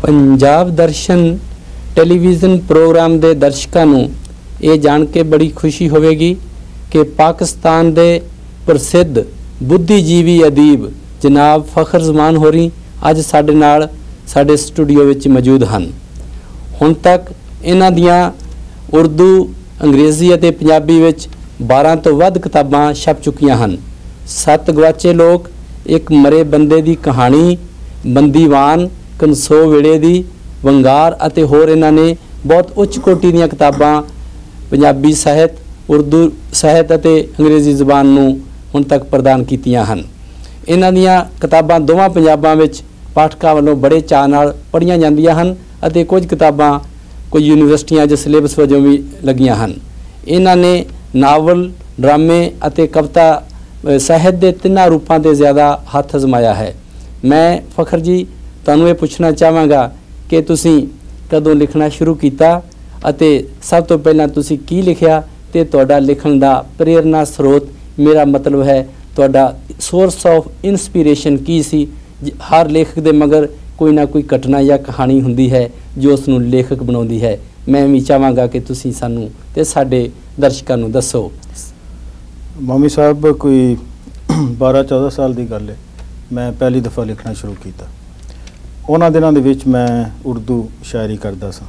पंजाब दर्शन television programme के दर्शकों को ये जान के बड़ी खुशी होगी कि पाकिस्तान के प्रसिद्ध बुद्धिजीवी अदीब जनाब फ़खर जमान होरी अज साडे नाल साडे स्टूडियो विच मौजूद हैं। हुण तक इन्हां दियां उर्दू अंग्रेज़ी और पंजाबी विच 12 तो वध किताबां छप चुकियां हैं। 7 गवाचे लोग, एक मरे बंदे की कहानी, बंदीवान, कंसो वेड़े दी, वंगार अते होर इन्हां ने बहुत उच्च कोटि दीयां किताबां पंजाबी साहित, उर्दू साहित अते अंग्रेज़ी ज़बान नूं हुण तक प्रदान कीतियां हन। इन्हां दीयां किताबां दोवां पंजाबां विच पाठकां वल्लों बड़े चाअ नाल पढ़ीआं जांदियां हन अते कुछ किताबां कोई यूनीवर्सिटियां च सिलेबस वजों भी लगियां हन। इन्हां ने नावल, ड्रामे अते कविता साहित्य के तिन्हां रूपों से ज़्यादा हथ अजमाया है। मैं फ़खर जी तुहानूं ये पूछना चाहांगा कि तुसीं कदों लिखना शुरू किया अते सब तो पहलां तुसीं की लिखिया ते तुहाडा लिखण दा प्रेरणा स्रोत, मेरा मतलब है तुहाडा सोर्स ऑफ इंस्पीरेशन की सी। हर लेखक दे मगर कोई ना कोई घटना या कहानी हुंदी है जो उसनूं लेखक बनाउंदी है। मैं भी चाहांगा कि तुसीं सानूं ते साडे दर्शकां नूं दसो। मोमी साहब कोई 12-14 साल की गल है, मैं पहली दफ़ा लिखना शुरू किया। उन्हां दिनां दे विच मैं उर्दू शायरी करदा सां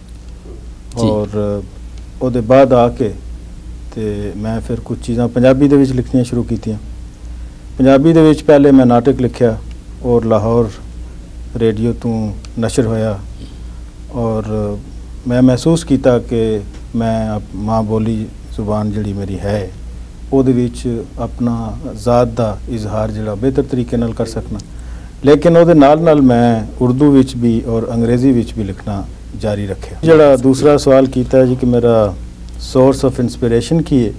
और उहदे बाद आके ते मैं फिर कुछ चीज़ां पंजाबी दे विच लिखनियां शुरू कीतियां। पंजाबी दे विच पहले मैं नाटक लिखिया और लाहौर रेडियो तो नशर होया और मैं महसूस किया कि मैं माँ बोली जुबान जिहड़ी मेरी है ਉਹਦੇ ਵਿੱਚ अपना ज़ात दा इजहार जिहड़ा बेहतर तरीके नाल कर सकना। लेकिन ਉਹਦੇ ਨਾਲ मैं उर्दू विच भी और अंग्रेज़ी विच भी लिखना जारी रखा। जिहड़ा दूसरा सवाल किया जी कि मेरा सोर्स ऑफ इंस्पिरेशन की है,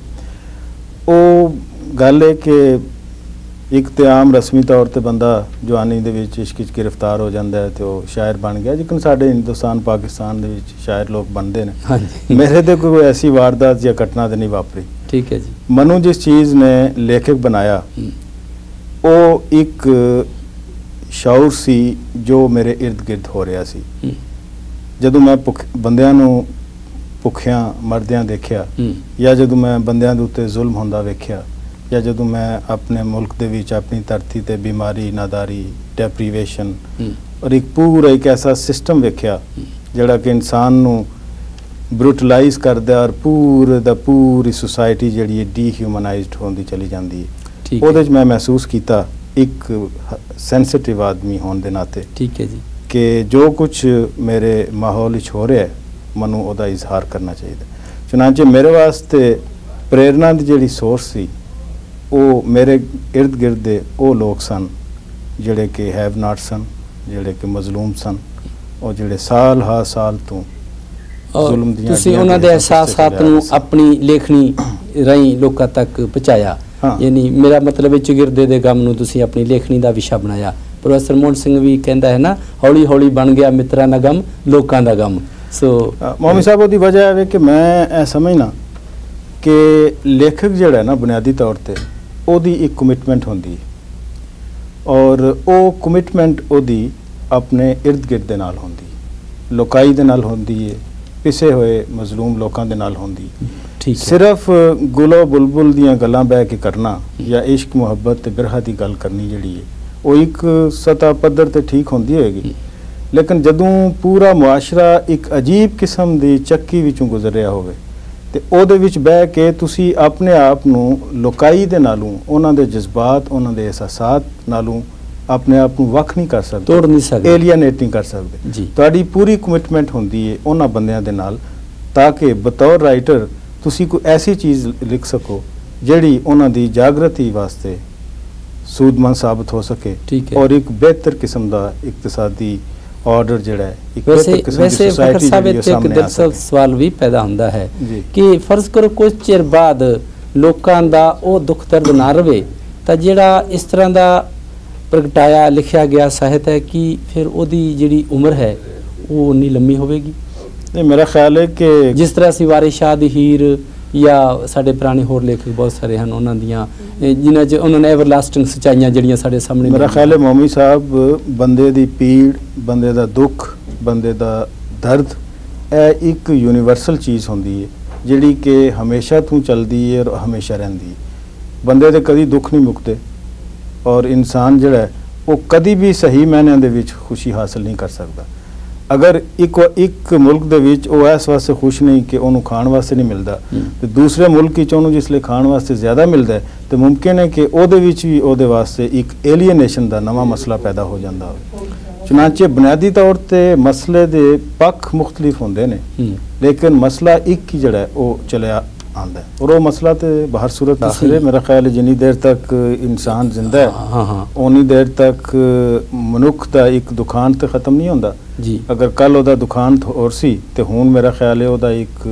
वो गल है कि एक तो आम रस्मी तौर पर बंदा जवानी दे विच इश्क विच गिरफ्तार हो जाता है तो शायर बन गया, लेकिन साडे हिंदुस्तान पाकिस्तान दे विच शायर लोग बनते हैं। मेरे तो कोई ऐसी वारदात या घटना तो नहीं वापरी। ठीक है जी। मनु जिस चीज़ ने लेखक बनाया वो एक शौर सी जो मेरे इर्द गिर्द हो रहा सी। जदों मैं बंदियां नूं भुखियां मरदियां देखिया या जदों मैं बंदियां दे उत्ते जुल्म होंदा वेखिया या जदों मैं अपने मुल्क दे विच अपनी धरती ते बीमारी, नादारी, डेप्रीवेशन और एक पूरा एक ऐसा सिस्टम वेखिया जिहड़ा कि इंसान नूं ब्रूटलाइज करदा और पूरी सोसाइटी जिहड़ी है डीह्यूमनाइज्ड होंदी चली जाती है। ਉਹਦੇ 'ਚ मैं महसूस किया एक सेंसिटिव आदमी होने के नाते, ठीक है जी, कि जो कुछ मेरे माहौल हो रहा है मनु ਉਹਦਾ इजहार करना चाहिए। चुनांचे मेरे वास्ते प्रेरणा की जिहड़ी सोर्स सी वो मेरे इर्द गिर्द दे वो लोग सन जिहड़े कि हैव नॉट सन, जिहड़े कि मजलूम सन और जिहड़े साल हा साल तो तुसीं उन्हां दे एहसासात नूं अपनी लेखनी राहीं लोकां तक पहुँचाया। यानी मेरा मतलब चौगिरदे दे गम नूं तुसीं अपनी लेखनी का विशा बनाया। प्रोफैसर मोहन सिंह भी कहता है ना, हौली हौली बन गया मित्रां दा गम लोकां दा गम। सो मोमी साहब उसकी वजह है कि मैं समझना कि लेखक जिहड़ा है ना बुनियादी तौर पर ਉਹਦੀ एक कमिटमेंट होंदी और वो कमिटमेंट ਉਹਦੀ अपने इर्द गिर्द दे नाल होंदी, लोकाई दे नाल होंदी है, पिसे हुए मजलूम लोगों के नाल होंदी। सिर्फ गुलो बुलबुल दियां गल्लां बह के करना या इश्क मुहब्बत ते बिरहा दी गल करनी जिहड़ी है वो एक सतह पद्धर ते ठीक होंदी होएगी, लेकिन जदों पूरा मुआशरा एक अजीब किस्म दी चक्की विचों गुजर रहा होवे ते ਉਹਦੇ ਵਿੱਚ ਬਹਿ के तुसी अपने आप नूं लोकाई दे नालों उन्हां दे जज्बात उन्हां दे एहसासात नालों अपने आप को वख नहीं कर सकते, तोड़ नहीं सकते, एलियनेट नहीं कर सकते। तुहाडी पूरी कमिटमेंट होंदी है उन्हां बंदियां दे नाल ताकि बतौर राइटर तुसी कोई ऐसी चीज़ लिख सको जिहड़ी उन्हां दी जागृति वास्ते सूदमंद साबित हो सके और एक बेहतर किस्म दा इकतसादी ऑर्डर जिहड़ा है एक बेहतर किस्म दी सोसाइटी जिहड़ी सामने आ सके। सवाल भी पैदा होंदा है कि फर्ज करो कुछ चिर बाद लोकां दा ओ दुख दर्द ना रहे तां जिहड़ा इस तरह दा प्रगटाया लिखा गया साहित्य है कि फिर ओदी जिहड़ी उम्र है वो उन्नी लंबी होगी। नहीं, मेरा ख्याल है कि जिस तरह से वारिस शाह दी हीर या साढ़े पुराने होर लेखक बहुत सारे हैं उन्होंने दियां जिन्हां च उन्होंने एवरलास्टिंग सच्चाइयां जिहड़ियां साढ़े सामने। मेरा ख्याल है मोमी साहब बंदे दी पीड़, बंदे दा दुख ਬੰਦੇ ਦਾ ਦਰਦ, ਇਹ ਇੱਕ ਯੂਨੀਵਰਸਲ ਚੀਜ਼ ਹੁੰਦੀ ਹੈ ਜਿਹੜੀ ਕਿ ਹਮੇਸ਼ਾ ਤੋਂ ਚੱਲਦੀ ਹੈ ਔਰ ਹਮੇਸ਼ਾ ਰਹਿੰਦੀ ਹੈ। ਬੰਦੇ ਦੇ ਕਦੀ ਦੁੱਖ ਨਹੀਂ ਮੁੱਕਦੇ ਔਰ ਇਨਸਾਨ ਜਿਹੜਾ ਹੈ ਉਹ ਕਦੀ ਵੀ ਸਹੀ ਮਾਇਨਿਆਂ ਦੇ ਵਿੱਚ ਖੁਸ਼ੀ ਹਾਸਲ ਨਹੀਂ ਕਰ ਸਕਦਾ। ਅਗਰ ਇੱਕ ਮੁਲਕ ਦੇ ਵਿੱਚ ਉਹ ਇਸ ਵਾਸਤੇ ਖੁਸ਼ ਨਹੀਂ ਕਿ ਉਹਨੂੰ ਖਾਣ ਵਾਸਤੇ ਨਹੀਂ ਮਿਲਦਾ ਤੇ ਦੂਸਰੇ ਮੁਲਕ ਵਿੱਚ ਉਹਨੂੰ ਜਿਸ ਲਈ ਖਾਣ ਵਾਸਤੇ ਜ਼ਿਆਦਾ ਮਿਲਦਾ ਹੈ ਤੇ ਮੁਮਕਿਨ ਹੈ ਕਿ ਉਹਦੇ ਵਿੱਚ ਵੀ ਉਹਦੇ ਵਾਸਤੇ ਇੱਕ ਏਲੀਏਨੇਸ਼ਨ ਦਾ ਨਵਾਂ ਮਸਲਾ ਪੈਦਾ ਹੋ ਜਾਂਦਾ ਹੋਵੇ। ਚੁਨਾਂਚੇ ਬੁਨਿਆਦੀ ਤੌਰ ਤੇ ਮਸਲੇ ਦੇ ਪੱਖ ਮੁਖਤਲਿਫ ਹੁੰਦੇ ਨੇ ਲੇਕਿਨ ਮਸਲਾ ਇੱਕ ਹੀ ਜਿਹੜਾ ਹੈ ਉਹ ਚੱਲਿਆ ਆਉਂਦਾ ਹੈ ਔਰ ਉਹ ਮਸਲਾ ਤੇ ਬਾਹਰ ਸੂਰਤ ਆਖਿਰ ਹੈ। ਮੇਰਾ ਖਿਆਲ ਹੈ ਜਿੰਨੀ ਦੇਰ ਤੱਕ ਇਨਸਾਨ ਜ਼ਿੰਦਾ ਹੈ ਉਨੀ ਦੇਰ ਤੱਕ ਮਨੁੱਖ ਦਾ ਇੱਕ ਦੁਖਾਂਤ ਤੇ ਖਤਮ ਨਹੀਂ ਹੁੰਦਾ ਜੀ। ਅਗਰ ਕੱਲ ਉਹਦਾ ਦੁਖਾਂਤ ਹੋਰ ਸੀ ਤੇ ਹੁਣ ਮੇਰਾ ਖਿਆਲ ਹੈ ਉਹਦਾ ਇੱਕ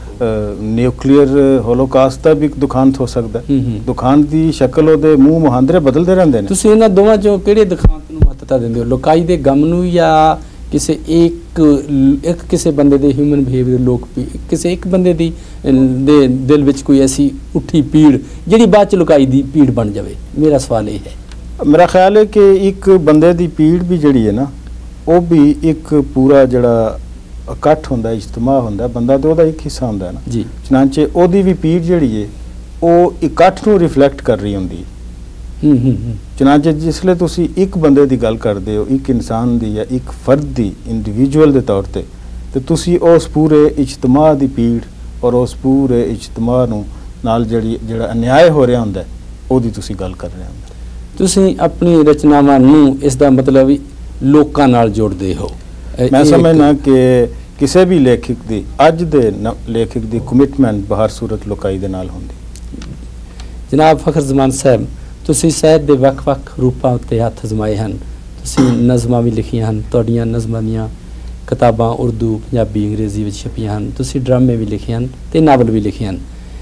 ਨਿਊਕਲੀਅਰ ਹੋਲੋਕਾਸਟ ਦਾ ਵੀ ਇੱਕ ਦੁਖਾਂਤ ਹੋ ਸਕਦਾ। ਦੁਖਾਂਤ ਦੀ ਸ਼ਕਲ ਉਹਦੇ ਮੂੰਹ ਮੁਹਾਂਦਰੇ ਬਦਲਦੇ ਰਹਿੰਦੇ ਨੇ। ਤੁਸੀਂ ਇਹਨਾਂ ਦੋਵਾਂ ਚੋਂ ਕਿਹੜੇ ਦੁਖਾਂਤ ਨੂੰ ਮਹੱਤਤਾ ਦਿੰਦੇ ਹੋ, ਲੋਕਾਈ ਦੇ ਗਮ ਨੂੰ ਜਾਂ ਕਿਸੇ ਇੱਕ ਕਿਸੇ ਬੰਦੇ ਦੇ ਹਿਊਮਨ ਬਿਹੇਵੀਅਰ, ਲੋਕ ਕਿਸੇ ਇੱਕ ਬੰਦੇ ਦੀ ਦੇ ਦਿਲ ਵਿੱਚ ਕੋਈ ਐਸੀ ਉੱਠੀ ਪੀੜ ਜਿਹੜੀ ਬਾਅਦ ਚ ਲੋਕਾਈ ਦੀ ਪੀੜ ਬਣ ਜਾਵੇ? ਮੇਰਾ ਸਵਾਲ ਇਹ ਹੈ। ਮੇਰਾ ਖਿਆਲ ਹੈ ਕਿ ਇੱਕ ਬੰਦੇ ਦੀ ਪੀੜ ਵੀ ਜਿਹੜੀ ਹੈ ਨਾ ਉਹ ਵੀ ਇੱਕ ਪੂਰਾ ਜਿਹੜਾ ਇਕੱਠ ਹੁੰਦਾ, ਇਜਤਮਾ ਹੁੰਦਾ, ਬੰਦਾ ਤੇ ਉਹਦਾ ਇੱਕ ਹਿੱਸਾ ਹੁੰਦਾ ਹੈ ਨਾ ਜੀ। ਚਨਾਂਚੇ ਉਹਦੀ ਵੀ ਪੀੜ ਜਿਹੜੀ ਹੈ ਉਹ ਇਕੱਠ ਨੂੰ ਰਿਫਲੈਕਟ ਕਰ ਰਹੀ ਹੁੰਦੀ ਹੈ। ਚਨਾਂਚੇ ਜਿਸਲੇ ਤੁਸੀਂ ਇੱਕ ਬੰਦੇ ਦੀ ਗੱਲ ਕਰਦੇ ਹੋ, ਇੱਕ ਇਨਸਾਨ ਦੀ ਜਾਂ ਇੱਕ ਫਰਦ ਦੀ, ਇੰਡੀਵਿਜੂਅਲ ਦੇ ਤੌਰ ਤੇ ਤੁਸੀਂ ਉਸ ਪੂਰੇ ਇਜਤਮਾ ਦੀ ਪੀੜ ਔਰ ਉਸ ਪੂਰੇ ਇਜਤਮਾ ਨੂੰ ਨਾਲ ਜਿਹੜਾ ਅਨਿਆਏ ਹੋ ਰਿਹਾ ਹੁੰਦਾ ਉਹਦੀ ਤੁਸੀਂ ਗੱਲ ਕਰ ਰਹੇ ਹੋ। ਤੁਸੀਂ ਆਪਣੀ ਰਚਨਾਵਾਂ ਨੂੰ ਇਸ ਦਾ ਮਤਲਬ ਲੋਕਾਂ ਨਾਲ ਜੋੜਦੇ ਹੋ। ਮੈਂ ਸਮਝਣਾ ਕਿ ਕਿਸੇ ਵੀ ਲੇਖਕ ਦੀ, ਅੱਜ ਦੇ ਲੇਖਕ ਦੀ ਕਮਿਟਮੈਂਟ ਬਾਹਰ ਸੂਰਤ ਲੋਕਾਈ ਦੇ ਨਾਲ ਹੁੰਦੀ। ਜਨਾਬ ਫਖਰ ਜ਼ਮਾਨ ਸਾਹਿਬ, ਤੁਸੀਂ ਸਾਹਿਤ ਦੇ ਵੱਖ-ਵੱਖ ਰੂਪਾਂ ਉੱਤੇ ਹੱਥ ਅਜ਼ਮਾਏ ਹਨ। ਤੁਸੀਂ ਨਜ਼ਮਾਂ ਵੀ ਲਿਖੀਆਂ ਹਨ, ਤੁਹਾਡੀਆਂ ਨਜ਼ਮਾਂ ਦੀਆਂ ਕਿਤਾਬਾਂ ਉਰਦੂ, ਪੰਜਾਬੀ, ਅੰਗਰੇਜ਼ੀ ਵਿੱਚ ਛਪੀਆਂ ਹਨ। ਤੁਸੀਂ ਡਰਾਮੇ ਵੀ ਲਿਖੇ ਹਨ ਤੇ ਨਾਵਲ ਵੀ ਲਿਖੇ ਹਨ।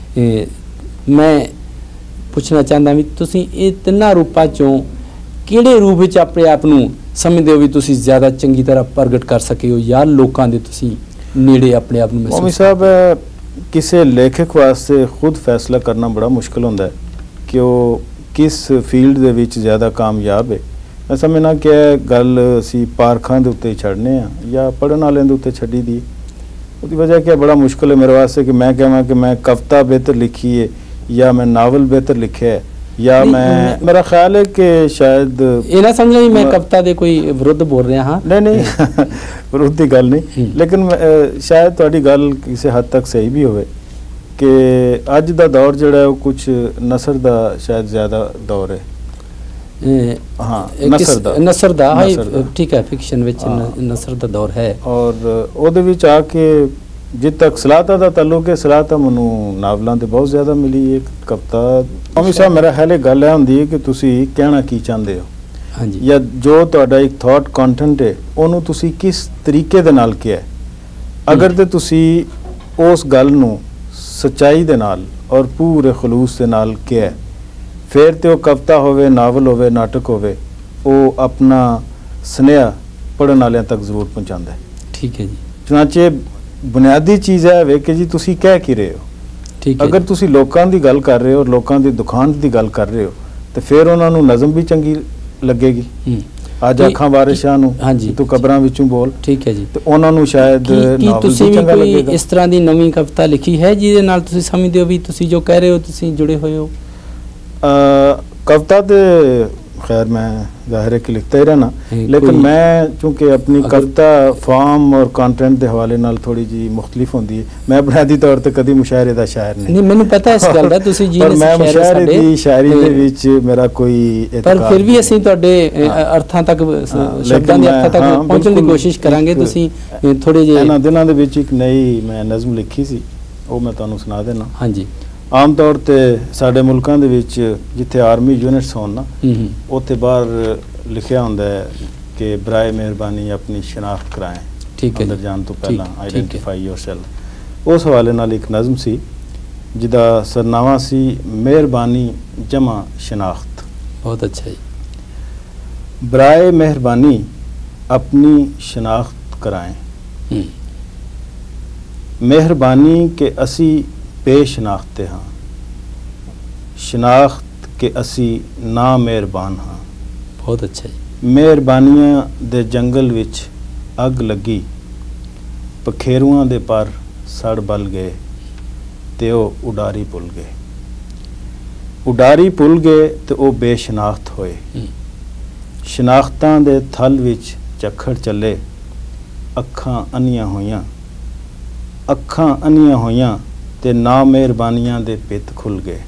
ਮੈਂ ਪੁੱਛਣਾ ਚਾਹੁੰਦਾ ਵੀ ਤੁਸੀਂ ਇਹ ਤਿੰਨਾਂ ਰੂਪਾਂ ਚੋਂ ਕਿਹੜੇ ਰੂਪ ਵਿੱਚ ਆਪਣੇ ਆਪ ਨੂੰ ਸਮਝਦੇ ਹੋ ਵੀ ਤੁਸੀਂ ਜ਼ਿਆਦਾ ਚੰਗੀ ਤਰ੍ਹਾਂ ਪ੍ਰਗਟ ਕਰ ਸਕੇ ਹੋ ਜਾਂ ਲੋਕਾਂ ਦੇ ਤੁਸੀਂ ਨੇੜੇ ਆਪਣੇ ਆਪ ਨੂੰ ਮਹਿਸੂਸ? ਮੌਮੀ ਸਾਹਿਬ, ਕਿਸੇ ਲੇਖਕ ਵਾਸਤੇ ਖੁਦ ਫੈਸਲਾ ਕਰਨਾ ਬੜਾ ਮੁਸ਼ਕਿਲ ਹੁੰਦਾ ਹੈ ਕਿ ਉਹ ਕਿਸ ਫੀਲਡ ਦੇ ਵਿੱਚ ਜ਼ਿਆਦਾ ਕਾਮਯਾਬ ਹੈ। ਮੈਂ ਸਮਝਣਾ ਕਿ ਇਹ ਗੱਲ ਅਸੀਂ ਪਾਰਖਾਂ ਦੇ ਉੱਤੇ ਛੱਡਨੇ ਆ ਜਾਂ ਪੜ੍ਹਨ ਵਾਲਿਆਂ ਦੇ ਉੱਤੇ ਛੱਡੀ ਦੀ। ਉਹਦੀ ਵਜ੍ਹਾ ਕਿ ਬੜਾ ਮੁਸ਼ਕਿਲ ਹੈ ਮੇਰੇ ਵਾਸਤੇ ਕਿ ਮੈਂ ਕਹਾਂ ਕਿ ਮੈਂ ਕਵਿਤਾ ਬਿਹਤਰ ਲਿਖੀ ਹੈ ਜਾਂ ਮੈਂ ਨਾਵਲ ਬਿਹਤਰ ਲਿਖਿਆ ਹੈ ਜਾਂ ਮੈਂ, ਮੇਰਾ ਖਿਆਲ ਹੈ ਕਿ ਸ਼ਾਇਦ ਇਹ ਨਾ ਸਮਝਣਾ ਵੀ ਮੈਂ ਕਵਿਤਾ ਦੇ ਕੋਈ ਵਿਰੁੱਧ ਬੋਲ ਰਿਹਾ ਹਾਂ। ਨਹੀਂ ਵਿਰੁੱਧ ਦੀ ਗੱਲ ਨਹੀਂ, ਲੇਕਿਨ ਸ਼ਾਇਦ ਤੁਹਾਡੀ ਗੱਲ ਕਿਸੇ ਹੱਦ ਤੱਕ ਸਹੀ ਵੀ ਹੋਵੇ ਕਿ ਅੱਜ ਦਾ ਦੌਰ ਜਿਹੜਾ ਉਹ ਕੁਝ ਨਸਰ ਦਾ ਸ਼ਾਇਦ ਜ਼ਿਆਦਾ ਦੌਰ ਹੈ। ਨਸਰ ਦਾ ਠੀਕ ਹੈ, ਫਿਕਸ਼ਨ ਵਿੱਚ ਨਸਰ ਦਾ ਦੌਰ ਹੈ ਔਰ ਉਹਦੇ ਵਿੱਚ ਆ ਕੇ ਜਿੱਥੇ ਤੱਕ ਸਲਾਹਤਾ ਦਾ ਤਾਲੁਕ ਹੈ, ਸਲਾਹਤਾ ਮੈਨੂੰ ਨਾਵਲਾਂ ਤੇ ਬਹੁਤ ਜ਼ਿਆਦਾ ਮਿਲੀ। ਇੱਕ ਕਵਿਤਾ ਮੌਮੀ ਸਾਹਿਬ, ਮੇਰਾ ਖਿਆਲ ਇਹ ਗੱਲ ਇਹ ਹੁੰਦੀ ਹੈ ਕਿ ਤੁਸੀਂ ਕਹਿਣਾ ਕੀ ਚਾਹੁੰਦੇ ਹੋ ਹਾਂਜੀ, ਜਾਂ ਜੋ ਤੁਹਾਡਾ ਇੱਕ ਥਾਟ ਕੰਟੈਂਟ ਹੈ ਉਹਨੂੰ ਤੁਸੀਂ ਕਿਸ ਤਰੀਕੇ ਦੇ ਨਾਲ ਕਿਹਾ। ਅਗਰ ਤੇ ਤੁਸੀਂ ਉਸ ਗੱਲ ਨੂੰ ਸੱਚਾਈ ਦੇ ਨਾਲ ਔਰ ਪੂਰੇ ਖਲੂਸ ਦੇ ਨਾਲ ਕਿਹਾ, ਫਿਰ ਤੇ ਉਹ ਕਵਿਤਾ ਹੋਵੇ, ਨਾਵਲ ਹੋਵੇ, ਨਾਟਕ ਹੋਵੇ, ਉਹ ਆਪਣਾ ਸੁਨੇਹਾ ਪੜ੍ਹਨ ਵਾਲਿਆਂ ਤੱਕ ਜ਼ਰੂਰ ਪਹੁੰਚਾਉਂਦਾ ਹੈ। ਠੀਕ ਹੈ ਜੀ। ਚਨਾਂਚੇ ਬੁਨਿਆਦੀ ਚੀਜ਼ ਹੈ ਵੇ ਕਿ ਜੀ ਤੁਸੀਂ ਕਹਿ ਕੀ ਰਹੇ ਹੋ। ਠੀਕ ਹੈ, ਅਗਰ ਤੁਸੀਂ ਲੋਕਾਂ ਦੀ ਗੱਲ ਕਰ ਰਹੇ ਹੋ, ਲੋਕਾਂ ਦੀ ਦੁਖਾਂਤ ਦੀ ਗੱਲ ਕਰ ਰਹੇ ਹੋ ਤੇ ਫਿਰ ਉਹਨਾਂ ਨੂੰ ਨਜ਼ਮ ਵੀ ਚੰਗੀ ਲੱਗੇਗੀ। ਅੱਜ ਅੱਖਾਂ ਬਾਰਿਸ਼ਾਂ ਨੂੰ ਤੂੰ ਕਬਰਾਂ ਵਿੱਚੋਂ ਬੋਲ, ਠੀਕ ਹੈ ਜੀ, ਤੇ ਉਹਨਾਂ ਨੂੰ ਸ਼ਾਇਦ ਨਾਵਲ ਵੀ ਚੰਗਾ ਲੱਗੇਗਾ। ਇਸ ਤਰ੍ਹਾਂ ਦੀ ਨਵੀਂ ਕਵਿਤਾ ਲਿਖੀ ਹੈ ਜਿਹਦੇ ਨਾਲ ਤੁਸੀਂ ਸਮਝਦੇ ਹੋ ਵੀ ਤੁਸੀਂ ਜੋ ਕਹਿ ਰਹੇ ਹੋ ਤੁਸੀਂ ਜੁੜੇ ਹੋਏ ਹੋ? कविता तो खैर मैं ज़ाहिर है कि लिखता ही रहना, लेकिन मैं चूँकि अपनी कविता फॉर्म और कंटेंट के हवाले नाल थोड़ी जी मुख्तलिफ होंदी है। मैं बुनियादी तौर पर कभी मुशायरे दा शायर नहीं, मैंने पता इस गल दा तुसी जी, पर मैं मुशायरे दी शायरी दे विच मेरा कोई पर फिर भी ਅਸੀਂ ਤੁਹਾਡੇ ਅਰਥਾਂ ਤੱਕ ਸ਼ਬਦਾਂ ਦੇ ਅਰਥਾਂ ਤੱਕ ਪਹੁੰਚਣ ਦੀ ਕੋਸ਼ਿਸ਼ ਕਰਾਂਗੇ। ਤੁਸੀਂ ਥੋੜੇ ਜਿਹੇ ਇਹਨਾਂ ਦਿਨਾਂ ਦੇ ਵਿੱਚ ਇੱਕ ਨਈ ਮੈਂ ਨਜ਼ਮ ਲਿਖੀ ਸੀ, ਉਹ ਮੈਂ ਤੁਹਾਨੂੰ ਸੁਣਾ ਦੇਣਾ। ਹਾਂਜੀ। आम तौर ते साडे मुल्कां दे विच जिथे आर्मी यूनिट्स होन ना, उत्थे बाहर लिखिया हुंदा है कि बराए मेहरबानी अपनी शनाख्त कराएं, ठीक है, अंदर जान तो पहला आइडेंटिफाई योरसेल्फ। उस हवाले नाल एक नज़म सी जिदा सरनामा सी मेहरबानी जमा शनाख्त। बहुत अच्छा जी। बराए मेहरबानी अपनी शनाख्त कराएं, मेहरबानी के असी बेशनाख्ते हाँ, शनाख्त के असी ना मेहरबान हाँ। बहुत अच्छा जी। मेहरबानियां दे जंगल विच ਅੱਗ ਲੱਗੀ, ਪਖੇਰੂਆਂ ਦੇ ਪਰ ਸੜ ਬਲ ਗਏ ਤੇ ਉਹ ਉਡਾਰੀ ਭੁੱਲ ਗਏ। ਉਡਾਰੀ ਭੁੱਲ ਗਏ ਤੇ ਉਹ ਬੇਸ਼ਨਾਖਤ ਹੋਏ। ਸ਼ਨਾਖਤਾਂ ਦੇ ਥਲ ਵਿੱਚ ਝੱਖੜ ਚੱਲੇ, ਅੱਖਾਂ ਅੰਨੀਆਂ ਹੋਈਆਂ, ਅੱਖਾਂ ਅੰਨੀਆਂ ਹੋਈਆਂ ਤੇ ਨਾ ਮਿਹਰਬਾਨੀਆਂ ਦੇ ਪਿੱਤ ਖੁੱਲ ਗਏ।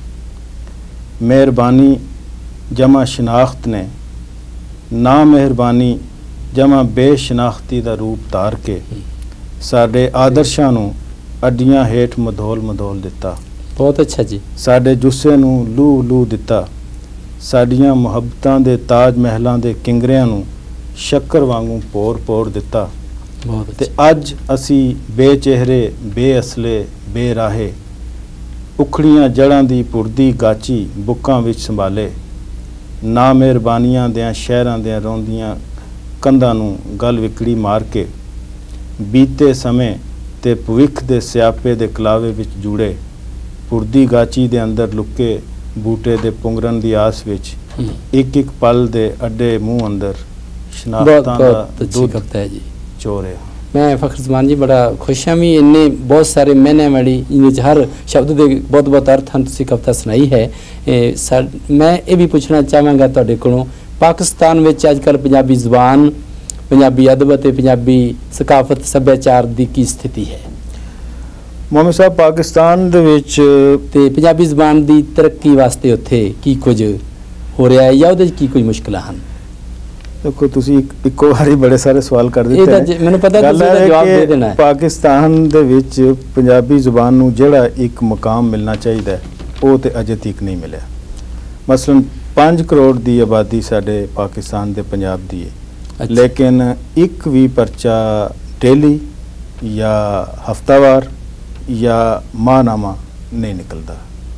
ਮਿਹਰਬਾਨੀ ਜਮਾ ਸ਼ਨਾਖਤ ਨੇ, ਨਾ ਮਿਹਰਬਾਨੀ ਜਮਾ ਬੇਸ਼ਨਾਖਤੀ ਦਾ ਰੂਪ ਧਾਰ ਕੇ ਸਾਡੇ ਆਦਰਸ਼ਾਂ ਨੂੰ ਅੱਡੀਆਂ ਹੇਠ ਮਧੋਲ ਦਿੱਤਾ। ਬਹੁਤ ਅੱਛਾ ਜੀ। ਸਾਡੇ ਜੁੱਸੇ ਨੂੰ ਲੂ ਦਿੱਤਾ। ਸਾਡੀਆਂ ਮੁਹੱਬਤਾਂ ਦੇ ਤਾਜ ਮਹਿਲਾਂ ਦੇ ਕਿੰਗਰਿਆਂ ਨੂੰ ਸ਼ੱਕਰ ਵਾਂਗੂ ਪੋਰ ਦਿੱਤਾ। ਬਹੁਤ ਤੇ ਅੱਜ ਅਸੀਂ ਬੇਚਿਹਰੇ, ਬੇਅਸਲੇ, ਬੇਰਾਹੇ, ਉਖੜੀਆਂ ਜੜ੍ਹਾਂ ਦੀ ਪੁਰਦੀ ਗਾਚੀ ਬੁੱਕਾਂ ਵਿੱਚ ਸੰਭਾਲੇ, ਨਾ ਮਿਹਰਬਾਨੀਆਂ ਦਿਆਂ ਸ਼ਹਿਰਾਂ ਦਿਆਂ ਰੋਂਦੀਆਂ ਕੰਧਾਂ ਨੂੰ ਗਲ ਵਿਕੜੀ ਮਾਰ ਕੇ ਬੀਤੇ ਸਮੇਂ ਤੇ ਭਵਿੱਖ ਦੇ ਸਿਆਪੇ ਦੇ ਕਲਾਵੇ ਵਿੱਚ ਜੁੜੇ, ਪੁਰਦੀ ਗਾਚੀ ਦੇ ਅੰਦਰ ਲੁਕੇ ਬੂਟੇ ਦੇ ਪੁੰਗਰਨ ਦੀ ਆਸ ਵਿੱਚ ਇੱਕ ਪਲ ਦੇ ਅੱਡੇ ਮੂੰਹ ਅੰਦਰ ਸ਼ਨਾਖਤਾਂ ਦਾ ਦੁੱਧ ਹੈ ਜੀ ਚੋਰਿਆ। मैं फ़खर ज़मान जी बड़ा खुश हाँ भी इन्ने बहुत सारे मैंने वाली इन हर शब्द के बहुत अर्थ हैं तुसीं कविता सुनाई है। मैं ये भी पूछना चाहांगा तुहाडे कोलों पाकिस्तान में अजकल पंजाबी ज़ुबान, पंजाबी अदब ते पंजाबी सकाफत सभ्याचार की की स्थिति है? मोमी साहब पाकिस्तान दे विच ते पंजाबी ज़ुबान की तरक्की वास्ते उत्थे की कुछ हो रहा है या उहदे की कोई मुश्किलां हैं? देखो तुसी इक्को वारी बड़े सारे सवाल कर दिते हैं। मैंने पता जवाब दे देना है। पाकिस्तान दे विच पंजाबी जुबान नूं जिहड़ा एक मुकाम मिलना चाहिए वो तो अजे तक नहीं मिलिया। मसलन 5 करोड़ की आबादी साडे पाकिस्तान दे पंजाब दी है। अच्छा। लेकिन एक भी परचा डेली या हफ्तावार या माहनामा नहीं निकलता।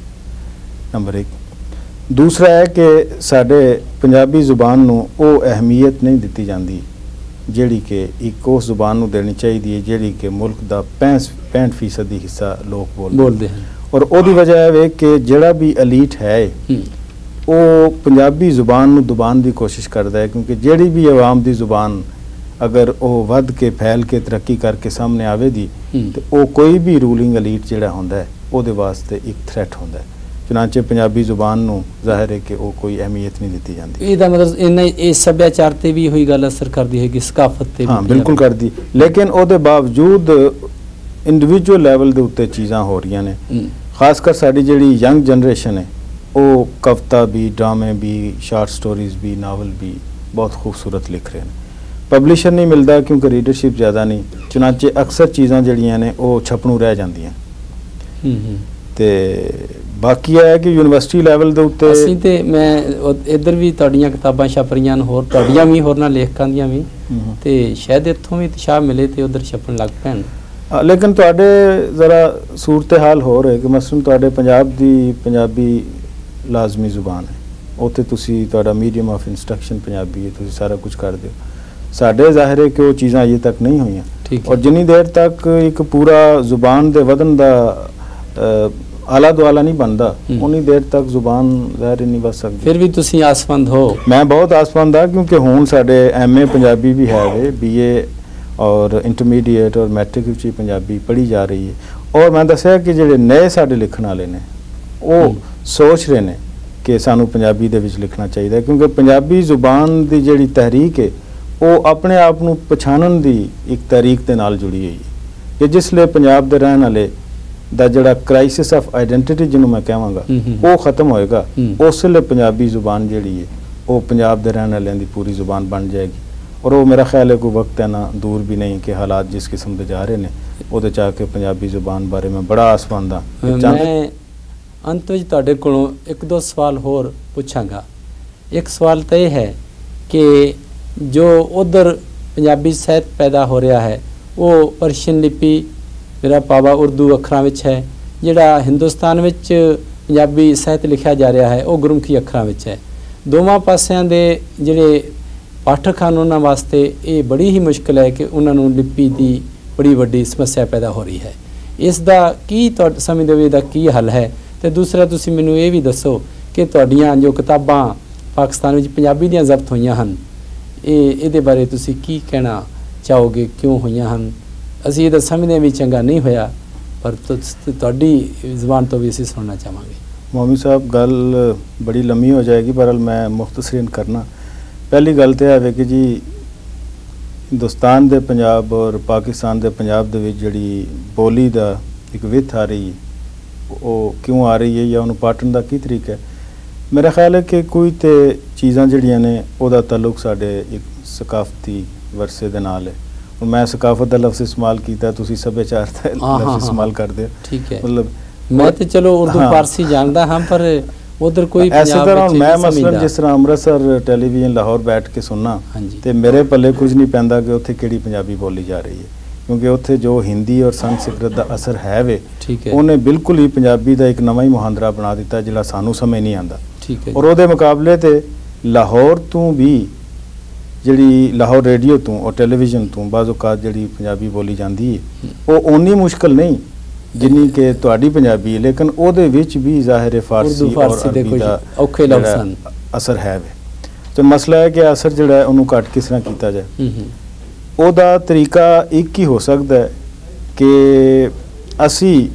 नंबर 1। दूसरा है कि साडे पंजाबी जुबान नूं वो अहमियत नहीं दी जाती जिहड़ी कि एक उस जुबान नूं देनी चाहिए जिहड़ी कि मुल्क का 65% हिस्सा लोग बोलते हैं। और उहदी वजह है कि जिहड़ा भी एलीट है वो पंजाबी जुबान नूं दबाण की कोशिश करता है, क्योंकि जिहड़ी भी आवाम की जुबान अगर वो वध के फैल के तरक्की करके सामने आवेगी तो वो कोई भी रूलिंग एलीट जिहड़ा हुंदा है उहदे वास्ते एक थ्रैट हुंदा है। चुनाचे पंजाबी जुबान नूं जाहिर है कि वो कोई अहमियत नहीं दी जाती। ਇਹਦਾ मतलब इन्हें सभ्याचार ते भी हुई गल असर करती है कि सकाफत ते हाँ बिल्कुल करती, लेकिन ਉਹਦੇ बावजूद इंडिविजुअल लैवल ਦੇ ਉੱਤੇ चीज़ां हो रही ने। खासकर साडी ਜਿਹੜੀ यंग जनरेशन है वो कविता भी, ड्रामे भी, शार्ट स्टोरीज भी, नावल भी बहुत खूबसूरत लिख रहे हैं। पब्लिशर नहीं मिलता क्योंकि रीडरशिप ज़्यादा नहीं। चुनाचे अक्सर चीज़ां ਜਿਹੜੀਆਂ ਨੇ ਉਹ ਛਪਣੂ ਰਹਿ ਜਾਂਦੀਆਂ। ਤੇ बाकी है कि यूनिवर्सिटी लैवल ਦੇ ਉੱਤੇ ਅਸੀਂ ਤੇ ਮੈਂ ਇੱਧਰ ਵੀ ਤੁਹਾਡੀਆਂ ਕਿਤਾਬਾਂ ਛਪ ਰਹੀਆਂ ਨੇ, ਹੋਰ ਤੁਹਾਡੀਆਂ ਵੀ ਹੋਰਨਾਂ ਲੇਖਕਾਂ ਦੀਆਂ ਵੀ, ਤੇ ਸ਼ਾਇਦ ਇੱਥੋਂ ਵੀ ਉਤਸ਼ਾਹ ਮਿਲੇ ਤੇ ਉਧਰ ਛਪਣ ਲੱਗ ਪੈਣ। ਲੇਕਿਨ ਤੁਹਾਡੇ ਜ਼ਰਾ ਸੂਰਤ ਹਾਲ ਹੋ ਰਿਹਾ ਕਿ ਮਸਲਨ ਤੁਹਾਡੇ ਪੰਜਾਬ ਦੀ ਪੰਜਾਬੀ ਲਾਜ਼ਮੀ ਜ਼ੁਬਾਨ ਹੈ, ਉੱਥੇ ਤੁਸੀਂ ਤੁਹਾਡਾ ਮੀਡੀਅਮ ਆਫ ਇੰਸਟਰਕਸ਼ਨ ਪੰਜਾਬੀ ਹੈ, ਤੁਸੀਂ ਸਾਰਾ ਕੁਝ ਕਰਦੇ ਹੋ। ਸਾਡੇ ਜ਼ਾਹਿਰ ਹੈ ਕਿ ਉਹ ਚੀਜ਼ਾਂ ਅਜੇ ਤੱਕ ਨਹੀਂ ਹੋਈਆਂ। ਔਰ ਜਿੰਨੀ ਦੇਰ ਤੱਕ ਇੱਕ ਪੂਰਾ ਜ਼ੁਬਾਨ ਦੇ ਵਧਣ ਦਾ आला दुआला नहीं बनता उन्नी देर तक जुबान ज़ाहिर नहीं बच सकती। फिर भी तुसी आसमंद हो? मैं बहुत आसमंद हाँ, क्योंकि हुण साडे MA पंजाबी भी है वे, BA और इंटरमीडिएट और मैट्रिक विच पंजाबी पढ़ी जा रही है। और मैं दस्सिया कि जिहड़े नए साडे लिखण वाले ने वो सोच रहे ने कि सानू पंजाबी दे विच लिखना चाहिए, क्योंकि पंजाबी जुबान दी जिहड़ी तहरीक है वो अपने आप नू पछाणन दी एक तहरीक दे नाल जुड़ी हुई है कि जिसले पंजाब दे रहण वाले ਦਾ ਜਿਹੜਾ ਕ੍ਰਾਈਸਿਸ ਆਫ ਆਈਡੈਂਟੀਟੀ ਜਿਹਨੂੰ ਮੈਂ ਕਹਾਂਗਾ ਉਹ ਖਤਮ ਹੋਏਗਾ, ਉਸ ਵੇਲੇ ਪੰਜਾਬੀ ਜ਼ੁਬਾਨ ਜਿਹੜੀ ਹੈ ਉਹ ਪੰਜਾਬ ਦੇ ਰਹਿਣ ਵਾਲਿਆਂ ਦੀ ਪੂਰੀ ਜ਼ੁਬਾਨ ਬਣ ਜਾਏਗੀ। ਔਰ ਉਹ ਮੇਰਾ ਖਿਆਲ ਹੈ ਕੋਈ ਵਕਤ ਹੈ ਨਾ ਦੂਰ ਵੀ ਨਹੀਂ ਕਿ ਹਾਲਾਤ ਜਿਸ ਕਿਸਮ ਦੇ ਜਾ ਰਹੇ ਨੇ ਉਹਦੇ ਚ ਆ ਕੇ ਪੰਜਾਬੀ ਜ਼ੁਬਾਨ ਬਾਰੇ ਮੈਂ ਬੜਾ ਆਸਮਾਨ ਦਾ। ਮੈਂ ਅੰਤ ਵਿੱਚ ਤੁਹਾਡੇ ਕੋਲੋਂ ਇੱਕ ਦੋ ਸਵਾਲ ਹੋਰ ਪੁੱਛਾਂਗਾ। ਇੱਕ ਸਵਾਲ ਤਾਂ ਇਹ ਹੈ ਕਿ ਜੋ ਉਧਰ ਪੰਜਾਬੀ ਸਾਹਿਤ ਪੈਦਾ ਹੋ ਰਿਹਾ ਹੈ ਉਹ ਪਰਸ਼ੀਅਨ ਲਿਪੀ मेरा पावा उर्दू अखरां विच है, जिहड़ा हिंदुस्तान विच पंजाबी साहित्य लिखिया जा रहा है वो गुरमुखी अखरां विच है। दोवां पासियां दे जिहड़े पाठक हैं उन्हां वास्ते ये बड़ी ही मुश्किल है कि उन्हां नूं लिपि दी बड़ी वड्डी समस्या पैदा हो रही है। इस दा की तुहाडे समझदे हो इहदा की हल है? ते दूसरा तुसीं मैनूं ये भी दसो कि तुहाडीआं जो किताबां पाकिस्तान विच पंजाबी दीआं ज़ब्त होईआं हन इहदे बारे तुसीं की कहना ਚਾਹੋਗੇ ਕਿਉਂ ਹੋਈਆਂ ਹਨ। ਅਸੀਂ ਇਹ ਤਾਂ ਸਮਝਦੇ ਵੀ ਚੰਗਾ ਨਹੀਂ ਹੋਇਆ, ਪਰ ਤੁਹਾਡੀ ਜ਼ੁਬਾਨ ਤੋਂ ਵੀ ਅਸੀਂ ਸੁਣਨਾ ਚਾਹਾਂਗੇ। ਮੌਮੀ ਸਾਹਿਬ, ਗੱਲ ਬੜੀ ਲੰਮੀ ਹੋ ਜਾਏਗੀ, ਪਰ ਮੈਂ ਮੁਖਤਸਰਨ ਕਰਨਾ। ਪਹਿਲੀ ਗੱਲ ਤਾਂ ਹੈ ਕਿ ਜੀ ਹਿੰਦੁਸਤਾਨ ਦੇ ਪੰਜਾਬ ਔਰ ਪਾਕਿਸਤਾਨ ਦੇ ਪੰਜਾਬ ਦੇ ਵਿੱਚ ਜਿਹੜੀ ਬੋਲੀ ਦਾ ਇੱਕ ਵਿੱਥ ਆ ਰਹੀ, ਉਹ ਕਿਉਂ ਆ ਰਹੀ ਹੈ ਜਾਂ ਉਹਨੂੰ ਪਾਟਣ ਦਾ ਕੀ ਤਰੀਕਾ ਹੈ। ਮੇਰਾ ਖਿਆਲ ਹੈ ਕਿ ਕੋਈ ਤੇ ਚੀਜ਼ਾਂ ਜਿਹੜੀਆਂ ਨੇ ਉਹਦਾ ਤਾਲੁਕ ਸਾਡੇ ਇੱਕ ਸਕਾਫਤੀ ਵਰਸੇ ਦੇ ਨਾਲ ਹੈ। ਹੁਣ ਮੈਂ ਸਕਾਫਤ ਦਾ ਲਫ਼ਜ਼ ਇਸਤੇਮਾਲ ਕੀਤਾ, ਤੁਸੀਂ ਸੱਭਿਆਚਾਰ ਦਾ ਲਫ਼ਜ਼ ਇਸਤੇਮਾਲ ਕਰਦੇ ਹੋ। ਠੀਕ ਹੈ, ਮਤਲਬ ਮੈਂ ਤੇ ਚਲੋ ਉਰਦੂ ਫਾਰਸੀ ਜਾਣਦਾ ਹਾਂ, ਪਰ ਉਧਰ ਕੋਈ ਐਸੇ ਤਰ੍ਹਾਂ ਮੈਂ ਮਸਲਨ ਜਿਸ ਤਰ੍ਹਾਂ ਅੰਮ੍ਰਿਤਸਰ ਟੈਲੀਵਿਜ਼ਨ ਲਾਹੌਰ ਬੈਠ ਕੇ ਸੁਣਨਾ ਤੇ ਮੇਰੇ ਪੱਲੇ ਕੁਝ ਨਹੀਂ ਪੈਂਦਾ ਕਿ ਉੱਥੇ ਕਿਹੜੀ ਪੰਜਾਬੀ ਬੋਲੀ ਜਾ ਰਹੀ ਹੈ, ਕਿਉਂਕਿ ਉੱਥੇ ਜੋ ਹਿੰਦੀ ਔਰ ਸੰਸਕ੍ਰਿਤ ਦਾ ਅਸਰ ਹੈ ਵੇ, ਉਹਨੇ ਬਿਲਕੁਲ ਹੀ ਪੰਜਾਬੀ ਦਾ ਇੱਕ ਨਵਾਂ ਹੀ ਮੁਹਾਂਦਰਾ ਬਣਾ ਦਿੱਤਾ ਜਿਹੜਾ ਸਾਨੂੰ ਸਮਝ ਨਹੀਂ ਆਉਂਦਾ। ਔਰ ਉਹਦੇ ਮੁਕਾਬਲੇ ਤੇ ਲਾਹੌਰ ਤੋਂ ਵੀ ਜਿਹੜੀ ਲਾਹੌਰ ਰੇਡੀਓ ਤੋਂ ਔਰ ਟੈਲੀਵਿਜ਼ਨ ਤੋਂ ਬਾਜ਼ ਔਕਾਤ ਜਿਹੜੀ ਪੰਜਾਬੀ ਬੋਲੀ ਜਾਂਦੀ ਹੈ ਉਹ ਓਨੀ ਮੁਸ਼ਕਲ ਨਹੀਂ ਜਿੰਨੀ ਕਿ ਤੁਹਾਡੀ ਪੰਜਾਬੀ ਹੈ, ਲੇਕਿਨ ਉਹਦੇ ਵਿੱਚ ਵੀ ਜ਼ਾਹਿਰ ਫਾਰਸੀ ਔਰ ਅਰਬੀ ਦਾ ਔਖੇ ਲਫ਼ਜ਼ਾਂ ਅਸਰ ਹੈ ਵੇ। ਤੇ ਮਸਲਾ ਹੈ ਕਿ ਅਸਰ ਜਿਹੜਾ ਹੈ ਉਹਨੂੰ ਘੱਟ ਕਿਸ ਤਰ੍ਹਾਂ ਕੀਤਾ ਜਾਏ। ਉਹਦਾ ਤਰੀਕਾ ਇੱਕ ਹੀ ਹੋ ਸਕਦਾ ਹੈ ਕਿ ਅਸੀਂ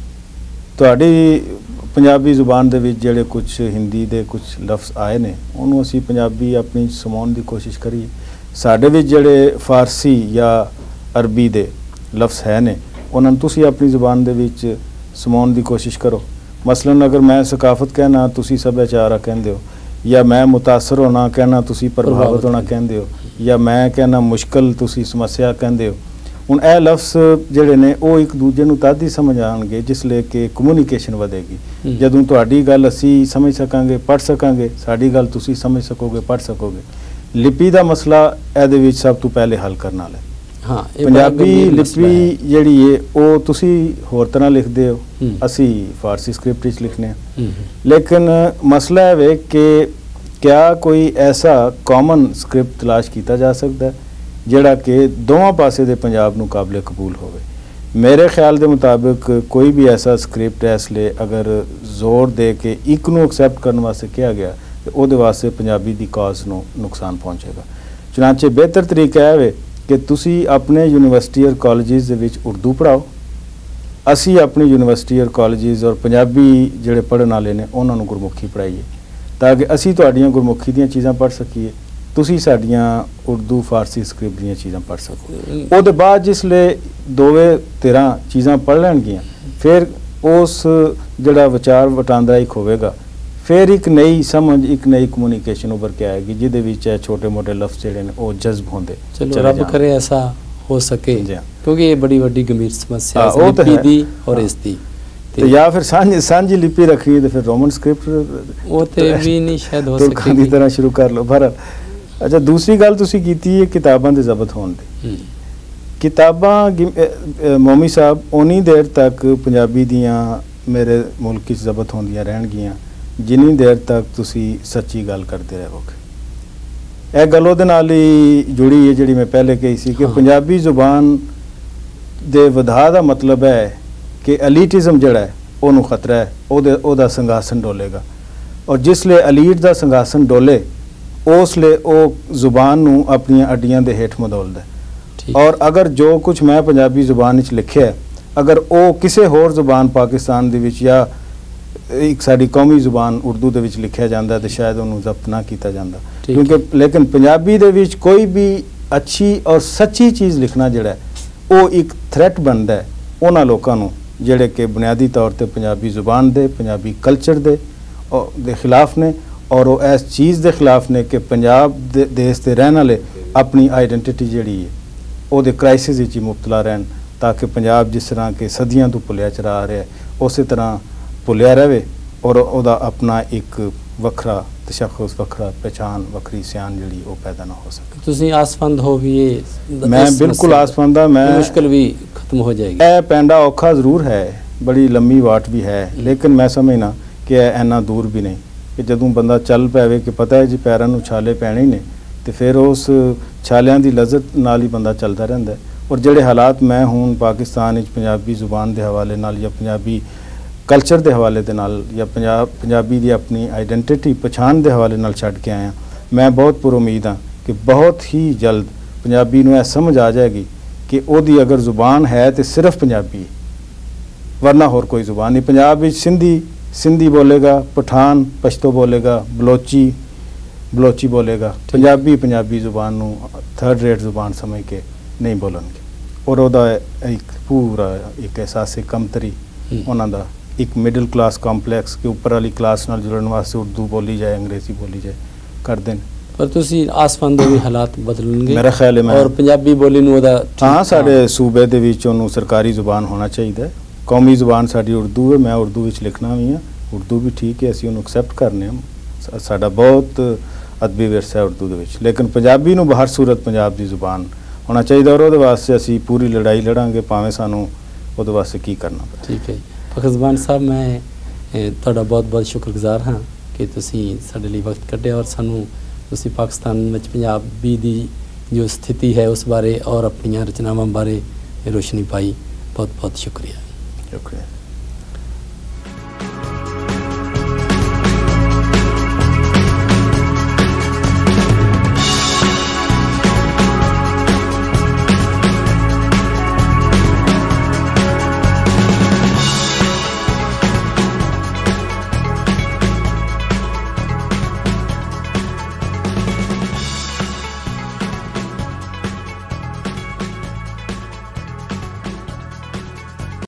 ਤੁਹਾਡੀ ਪੰਜਾਬੀ ਜ਼ੁਬਾਨ ਦੇ ਵਿੱਚ ਜਿਹੜੇ ਕੁਝ ਹਿੰਦੀ ਦੇ ਕੁਝ ਲਫ਼ਜ਼ ਆਏ ਨੇ ਉਹਨੂੰ ਅਸੀਂ ਪੰਜਾਬੀ ਆਪਣੀ ਸਮਾਉਣ ਦੀ ਕੋਸ਼ਿਸ਼ ਕਰੀਏ। ਸਾਡੇ ਵਿੱਚ ਜਿਹੜੇ ਫਾਰਸੀ ਜਾਂ ਅਰਬੀ ਦੇ ਲਫ਼ਜ਼ ਹੈ ਨੇ ਉਹਨਾਂ ਨੂੰ ਤੁਸੀਂ ਆਪਣੀ ਜ਼ੁਬਾਨ ਦੇ ਵਿੱਚ ਸਮਾਉਣ ਦੀ ਕੋਸ਼ਿਸ਼ ਕਰੋ। ਮਸਲਨ ਅਗਰ ਮੈਂ ਸਕਾਫਤ ਕਹਿਣਾ ਤੁਸੀਂ ਸੱਭਿਆਚਾਰ ਕਹਿੰਦੇ ਹੋ, ਜਾਂ ਮੈਂ ਮੁਤਾਸਰ ਹੋਣਾ ਕਹਿਣਾ ਤੁਸੀਂ ਪ੍ਰਭਾਵਿਤ ਹੋਣਾ ਕਹਿੰਦੇ ਹੋ, ਜਾਂ ਮੈਂ ਕਹਿਣਾ ਮੁਸ਼ਕਲ ਤੁਸੀਂ ਸਮੱਸਿਆ ਕਹਿੰਦੇ ਹੋ। ਹੁਣ ਇਹ ਲਫ਼ਜ਼ ਜਿਹੜੇ ਨੇ ਉਹ ਇੱਕ ਦੂਜੇ ਨੂੰ ਤਦ ਹੀ ਸਮਝ ਆਉਣਗੇ ਜਿਸ ਲਈ ਕਿ ਕਮਿਊਨੀਕੇਸ਼ਨ ਵਧੇਗੀ। ਜਦੋਂ ਤੁਹਾਡੀ ਗੱਲ ਅਸੀਂ ਸਮਝ ਸਕਾਂਗੇ, ਪੜ੍ਹ ਸਕਾਂਗੇ, ਸਾਡੀ ਗੱਲ ਤੁਸੀਂ ਸਮਝ ਸਕੋਗੇ, ਪੜ੍ਹ ਸਕੋਗੇ। ਲਿਪੀ ਦਾ ਮਸਲਾ ਇਹਦੇ ਵਿੱਚ ਸਭ ਤੋਂ ਪਹਿਲੇ ਹੱਲ ਕਰਨ ਵਾਲਾ ਹੈ। ਪੰਜਾਬੀ ਲਿਪੀ ਜਿਹੜੀ ਹੈ ਉਹ ਤੁਸੀਂ ਹੋਰ ਤਰ੍ਹਾਂ ਲਿਖਦੇ ਹੋ, ਅਸੀਂ ਫਾਰਸੀ ਸਕ੍ਰਿਪਟ ਵਿੱਚ ਲਿਖਨੇ ਹਾਂ। ਲੇਕਿਨ ਮਸਲਾ ਇਹ ਹੈ ਕਿ ਕਿਆ ਕੋਈ ਐਸਾ ਕਾਮਨ ਸਕ੍ਰਿਪਟ ਤਲਾਸ਼ ਕੀਤਾ ਜਾ ਸਕਦਾ ਜਿਹੜਾ ਕਿ ਦੋਵਾਂ ਪਾਸੇ ਦੇ ਪੰਜਾਬ ਨੂੰ ਕਾਬਲੇ ਕਬੂਲ ਹੋਵੇ। ਮੇਰੇ ਖਿਆਲ ਦੇ ਮੁਤਾਬਿਕ ਕੋਈ ਵੀ ਐਸਾ ਸਕ੍ਰਿਪਟ ਹੈ ਇਸ ਲਈ ਅਗਰ ਜ਼ੋਰ ਦੇ ਕੇ ਇੱਕ ਨੂੰ ਐਕਸੈਪਟ ਕਰਨ ਵਾਸਤੇ ਕਿਹਾ ਗਿਆ ਤੇ ਉਹਦੇ ਵਾਸਤੇ ਪੰਜਾਬੀ ਦੀ ਕਾਜ਼ ਨੂੰ ਨੁਕਸਾਨ ਪਹੁੰਚੇਗਾ। ਚੁਨਾਂਚੇ ਬਿਹਤਰ ਤਰੀਕਾ ਇਹ ਹੈ ਕਿ ਤੁਸੀਂ ਆਪਣੇ ਯੂਨੀਵਰਸਿਟੀ ਔਰ ਕਾਲਜਿਸ ਦੇ ਵਿੱਚ ਉਰਦੂ ਪੜ੍ਹਾਓ, ਅਸੀਂ ਆਪਣੀ ਯੂਨੀਵਰਸਿਟੀ ਔਰ ਕਾਲਜਿਸ ਔਰ ਪੰਜਾਬੀ ਜਿਹੜੇ ਪੜ੍ਹਨ ਵਾਲੇ ਨੇ ਉਹਨਾਂ ਨੂੰ ਗੁਰਮੁਖੀ ਪੜ੍ਹਾਈਏ ਤਾਂ ਕਿ ਅਸੀਂ ਤੁਹਾਡੀਆਂ ਗੁਰਮੁਖੀ ਦੀਆਂ ਚੀਜ਼ਾਂ ਪੜ੍ਹ ਸਕੀਏ, ਤੁਸੀਂ ਸਾਡੀਆਂ ਉਰਦੂ ਫਾਰਸੀ ਸਕ੍ਰਿਪਟ ਦੀਆਂ ਚੀਜ਼ਾਂ ਪੜ੍ਹ ਸਕੋ। ਉਹਦੇ ਬਾਅਦ ਜਿਸਲੇ ਦੋਵੇਂ ਧਿਰਾਂ ਚੀਜ਼ਾਂ ਪੜ੍ਹ ਲੈਣਗੀਆਂ ਫਿਰ ਉਸ ਜਿਹੜਾ ਵਿਚਾਰ ਵਟਾਂਦਰਾ ਇੱਕ ਹੋਵੇਗਾ, ਫਿਰ ਇੱਕ ਨਈ ਸਮਝ, ਇੱਕ ਨਈ ਕਮਿਊਨੀਕੇਸ਼ਨ ਉੱਭਰ ਕੇ ਆਏਗੀ ਜਿਹਦੇ ਵਿੱਚ ਛੋਟੇ ਮੋਟੇ ਲਫ਼ਜ਼ ਜਿਹੜੇ ਨੇ ਉਹ ਜਜ਼ਬ ਹੁੰਦੇ। ਚਲੋ ਰੱਬ ਕਰੇ ਐਸਾ ਹੋ ਸਕੇ, ਕਿਉਂਕਿ ਇਹ ਬੜੀ ਵੱਡੀ ਗੰਭੀਰ ਸਮੱਸਿਆ ਹੈ ਲਿਪੀ ਦੀ ਔਰ ਇਸ ਦੀ। ਤੇ ਜਾਂ ਫਿਰ ਸਾਂਝੀ ਲਿਪੀ ਰੱਖੀਏ ਤੇ ਫਿਰ ਰੋਮਨ ਸਕ੍ਰਿਪਟ ਉਹ ਤੇ ਵੀ ਨਹੀਂ ਸ਼ਾਇਦ ਹੋ ਸਕੇ ਦੀ ਤਰ੍ਹਾਂ ਸ਼ੁਰੂ ਕਰ ਲਓ। ਪਰ ਅੱਛਾ, ਦੂਸਰੀ ਗੱਲ ਤੁਸੀਂ ਕੀਤੀ ਹੈ ਕਿਤਾਬਾਂ ਦੇ ਜ਼ਬਤ ਹੋਣ ਦੀ। ਕਿਤਾਬਾਂ ਮੌਮੀ ਸਾਹਿਬ ਉਨੀ ਦੇਰ ਤੱਕ ਪੰਜਾਬੀ ਦੀਆਂ ਮੇਰੇ ਮੁਲਕ 'ਚ ਜ਼ਬਤ ਹੁੰਦੀਆਂ ਰਹਿਣਗੀਆਂ ਜਿੰਨੀ ਦੇਰ ਤੱਕ ਤੁਸੀਂ ਸੱਚੀ ਗੱਲ ਕਰਦੇ ਰਹੋਗੇ। ਇਹ ਗੱਲ ਉਹਦੇ ਨਾਲ ਹੀ ਜੁੜੀ ਹੈ ਜਿਹੜੀ ਮੈਂ ਪਹਿਲੇ ਕਹੀ ਸੀ ਕਿ ਪੰਜਾਬੀ ਜ਼ੁਬਾਨ ਦੇ ਵਧਾ ਦਾ ਮਤਲਬ ਹੈ ਕਿ ਐਲੀਟਿਜ਼ਮ ਜਿਹੜਾ ਹੈ ਉਹਨੂੰ ਖਤਰਾ ਹੈ, ਉਹਦਾ ਸੰਘਾਸਨ ਡੋਲੇਗਾ। ਔਰ ਜਿਸ ਲਈ ਐਲੀਟ ਦਾ ਸੰਘਾਸਨ ਡੋਲੇ ਉਸ ਲਈ ਉਹ ਜ਼ੁਬਾਨ ਨੂੰ ਆਪਣੀਆਂ ਅੱਡੀਆਂ ਦੇ ਹੇਠ ਮਦੋਲਦਾ। ਔਰ ਅਗਰ ਜੋ ਕੁਝ ਮੈਂ ਪੰਜਾਬੀ ਜ਼ੁਬਾਨ ਵਿੱਚ ਲਿਖਿਆ ਅਗਰ ਉਹ ਕਿਸੇ ਹੋਰ ਜ਼ੁਬਾਨ ਪਾਕਿਸਤਾਨ ਦੇ ਵਿੱਚ ਜਾਂ ਇੱਕ ਸਾਡੀ ਕੌਮੀ ਜ਼ੁਬਾਨ ਉਰਦੂ ਦੇ ਵਿੱਚ ਲਿਖਿਆ ਜਾਂਦਾ ਤੇ ਸ਼ਾਇਦ ਉਹਨੂੰ ਜ਼ਬਤ ਨਾ ਕੀਤਾ ਜਾਂਦਾ, ਕਿਉਂਕਿ ਲੇਕਿਨ ਪੰਜਾਬੀ ਦੇ ਵਿੱਚ ਕੋਈ ਵੀ ਅੱਛੀ ਔਰ ਸੱਚੀ ਚੀਜ਼ ਲਿਖਣਾ ਜਿਹੜਾ ਹੈ ਉਹ ਇੱਕ ਥ੍ਰੈਟ ਬਣਦਾ ਹੈ ਉਹਨਾਂ ਲੋਕਾਂ ਨੂੰ ਜਿਹੜੇ ਕਿ ਬੁਨਿਆਦੀ ਤੌਰ ਤੇ ਪੰਜਾਬੀ ਜ਼ੁਬਾਨ ਦੇ, ਪੰਜਾਬੀ ਕਲਚਰ ਦੇ ਖਿਲਾਫ ਨੇ ਔਰ ਉਹ ਇਸ ਚੀਜ਼ ਦੇ ਖਿਲਾਫ ਨੇ ਕਿ ਪੰਜਾਬ ਦੇ ਦੇਸ਼ ਦੇ ਰਹਿਣ ਵਾਲੇ ਆਪਣੀ ਆਈਡੈਂਟੀਟੀ ਜਿਹੜੀ ਹੈ ਉਹਦੇ ਕ੍ਰਾਈਸਿਸ ਵਿੱਚ ਮੁਬਤਲਾ ਰਹਿਣ ਤਾਂ ਕਿ ਪੰਜਾਬ ਜਿਸ ਤਰ੍ਹਾਂ ਕਿ ਸਦੀਆਂ ਤੋਂ ਭੁੱਲਿਆ ਚਲਾ ਆ ਰਿਹਾ ਉਸੇ ਤਰ੍ਹਾਂ ਭੁੱਲਿਆ ਰਹੇ ਔਰ ਉਹਦਾ ਆਪਣਾ ਇੱਕ ਵੱਖਰਾ ਤਸ਼ੱਖੁਸ, ਵੱਖਰਾ ਪਹਿਚਾਨ, ਵੱਖਰੀ ਸਿਆਣ ਜਿਹੜੀ ਉਹ ਪੈਦਾ ਨਾ ਹੋ ਸਕੇ। ਤੁਸੀਂ ਆਸਮੰਦ ਹੋ ਵੀ ਇਹ? ਮੈਂ ਬਿਲਕੁਲ ਆਸਮੰਦ ਹਾਂ। ਮੈਂ ਮੁਸ਼ਕਿਲ ਵੀ ਖਤਮ ਹੋ ਜਾਏਗੀ। ਇਹ ਪੈਂਡਾ ਔਖਾ ਜ਼ਰੂਰ ਹੈ, ਬੜੀ ਲੰਮੀ ਵਾਟ ਵੀ ਹੈ, ਲੇਕਿਨ ਮੈਂ ਸਮਝਣਾ ਕਿ ਇਹ ਇੰਨਾ ਦੂਰ ਵੀ ਨਹੀਂ ਕਿ ਜਦੋਂ ਬੰਦਾ ਚੱਲ ਪਵੇ ਕਿ ਪਤਾ ਹੈ ਜੀ ਪੈਰਾਂ ਨੂੰ ਛਾਲੇ ਪੈਣੇ ਹੀ ਨੇ ਤੇ ਫਿਰ ਉਸ ਛਾਲਿਆਂ ਦੀ ਲਜ਼ਤ ਨਾਲ ਹੀ ਬੰਦਾ ਚੱਲਦਾ ਰਹਿੰਦਾ। ਔਰ ਜਿਹੜੇ ਹਾਲਾਤ ਮੈਂ ਹੁਣ ਪਾਕਿਸਤਾਨ ਵਿੱਚ ਪੰਜਾਬੀ ਜ਼ੁਬਾਨ ਦੇ ਹਵਾਲੇ ਨਾਲ ਜਾਂ ਪੰਜਾਬੀ ਕਲਚਰ ਦੇ ਹਵਾਲੇ ਦੇ ਨਾਲ ਜਾਂ ਪੰਜਾਬੀ ਦੀ ਆਪਣੀ ਆਈਡੈਂਟੀਟੀ ਪਛਾਣ ਦੇ ਹਵਾਲੇ ਨਾਲ ਛੱਡ ਕੇ ਆਇਆ, ਮੈਂ ਬਹੁਤ ਪੁਰ ਉਮੀਦ ਹਾਂ ਕਿ ਬਹੁਤ ਹੀ ਜਲਦ ਪੰਜਾਬੀ ਨੂੰ ਇਹ ਸਮਝ ਆ ਜਾਏਗੀ ਕਿ ਉਹਦੀ ਅਗਰ ਜ਼ੁਬਾਨ ਹੈ ਤੇ ਸਿਰਫ ਪੰਜਾਬੀ, ਵਰਨਾ ਹੋਰ ਕੋਈ ਜ਼ੁਬਾਨ ਨਹੀਂ। ਪੰਜਾਬ ਵਿੱਚ ਸਿੰਧੀ ਬੋਲੇਗਾ, ਪਠਾਨ ਪਸ਼ਤੋ ਬੋਲੇਗਾ, ਬਲੋਚੀ ਬੋਲੇਗਾ। ਪੰਜਾਬੀ ਜ਼ੁਬਾਨ ਨੂੰ ਥਰਡ ਰੇਟ ਜ਼ੁਬਾਨ ਸਮਝ ਕੇ ਨਹੀਂ ਬੋਲਣਗੇ। ਔਰ ਉਹਦਾ ਇੱਕ ਪੂਰਾ ਇੱਕ ਅਹਿਸਾਸ ਕਮਤਰੀ ਉਹਨਾਂ ਦਾ, ਇੱਕ ਮਿਡਲ ਕਲਾਸ ਕੰਪਲੈਕਸ ਕਿ ਉੱਪਰ ਵਾਲੀ ਕਲਾਸ ਨਾਲ ਜੁੜਨ ਵਾਸਤੇ ਉਰਦੂ ਬੋਲੀ ਜਾਏ, ਅੰਗਰੇਜ਼ੀ ਬੋਲੀ ਜਾਏ ਕਰਦੇ ਨੇ। ਪਰ ਤੁਸੀਂ ਆਸਮਾਨ ਦੇ ਵੀ ਹਾਲਾਤ ਬਦਲਣਗੇ ਮੇਰਾ ਖਿਆਲ ਹੈ ਔਰ ਪੰਜਾਬੀ ਬੋਲੀ ਨੂੰ ਉਹਦਾ ਹਾਂ ਸਾਡੇ ਸੂਬੇ ਦੇ ਵਿੱਚ ਉਹਨੂੰ ਸਰਕਾਰੀ ਜ਼ੁਬਾਨ ਹੋਣਾ ਚਾਹੀਦਾ। ਕੌਮੀ ਜ਼ੁਬਾਨ ਸਾਡੀ ਉਰਦੂ ਹੈ, ਮੈਂ ਉਰਦੂ ਵਿੱਚ ਲਿਖਣਾ ਵੀ ਹਾਂ, ਉਰਦੂ ਵੀ ਠੀਕ ਹੈ, ਅਸੀਂ ਉਹਨੂੰ ਐਕਸੈਪਟ ਕਰਨੇ ਹਾਂ, ਸਾਡਾ ਬਹੁਤ ਅਦਬੀ ਵਿਰਸਾ ਹੈ ਉਰਦੂ ਦੇ ਵਿੱਚ। ਲੇਕਿਨ ਪੰਜਾਬੀ ਨੂੰ ਹਰ ਸੂਰਤ ਪੰਜਾਬ ਦੀ ਜ਼ੁਬਾਨ ਹੋਣਾ ਚਾਹੀਦਾ ਔਰ ਉਹਦੇ ਵਾਸਤੇ ਅਸੀਂ ਪੂਰੀ ਲੜਾਈ ਲੜਾਂਗੇ, ਭਾਵੇਂ ਸਾਨੂੰ ਉਹਦੇ ਵਾਸਤੇ ਕੀ ਕਰਨਾ ਪਵੇ। ਠੀਕ ਹੈ ਜੀ। ਫਖਰ ਜ਼ਬਾਨ ਸਾਹਿਬ, ਮੈਂ ਤੁਹਾਡਾ ਬਹੁਤ ਬਹੁਤ ਸ਼ੁਕਰਗੁਜ਼ਾਰ ਹਾਂ ਕਿ ਤੁਸੀਂ ਸਾਡੇ ਲਈ ਵਕਤ ਕੱਢਿਆ ਔਰ ਸਾਨੂੰ ਤੁਸੀਂ ਪਾਕਿਸਤਾਨ ਵਿੱਚ ਪੰਜਾਬੀ ਦੀ ਜੋ ਸਥਿਤੀ ਹੈ ਉਸ ਬਾਰੇ ਔਰ ਆਪਣੀਆਂ ਰਚਨਾਵਾਂ ਬਾਰੇ ਰੋਸ਼ਨੀ ਪਾਈ। ਬਹੁਤ ਬਹੁਤ ਸ਼ੁਕਰੀਆ। ਸ਼ੁਕਰੀਆ।